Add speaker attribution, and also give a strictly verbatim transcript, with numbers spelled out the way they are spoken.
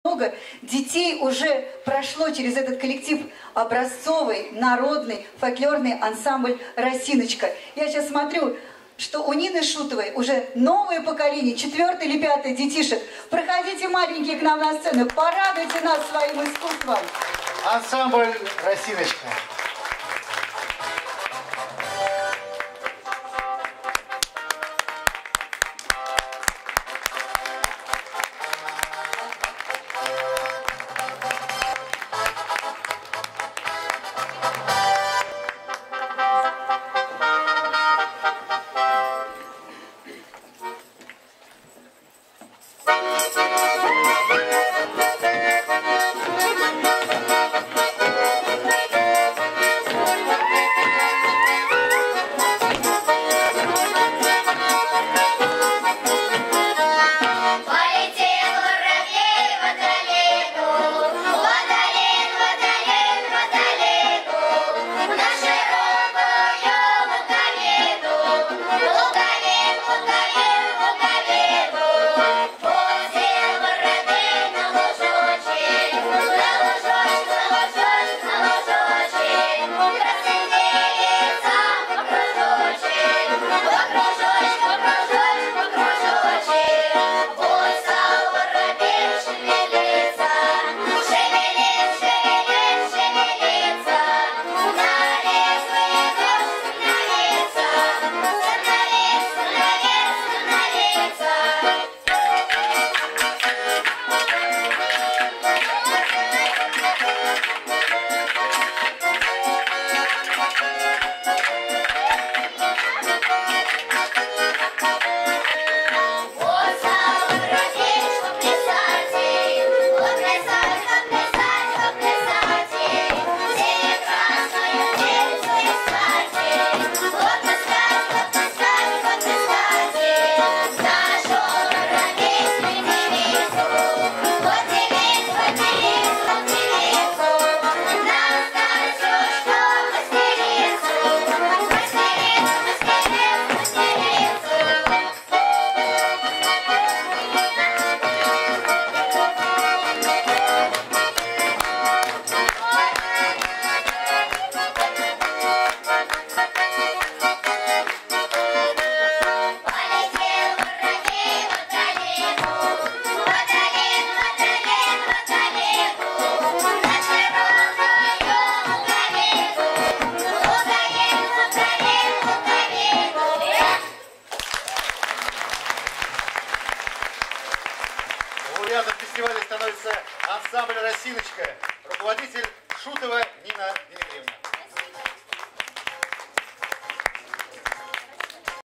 Speaker 1: Много детей уже прошло через этот коллектив образцовый, народный, фольклорный ансамбль «Росиночка». Я сейчас смотрю, что у Нины Шутовой уже новое поколение, четвертое или пятое детишек. Проходите, маленькие, к нам на сцену, порадуйте нас своим искусством.
Speaker 2: Ансамбль «Росиночка». Лауреатом фестиваля становится ансамбль «Росиночка», руководитель Шутова Нина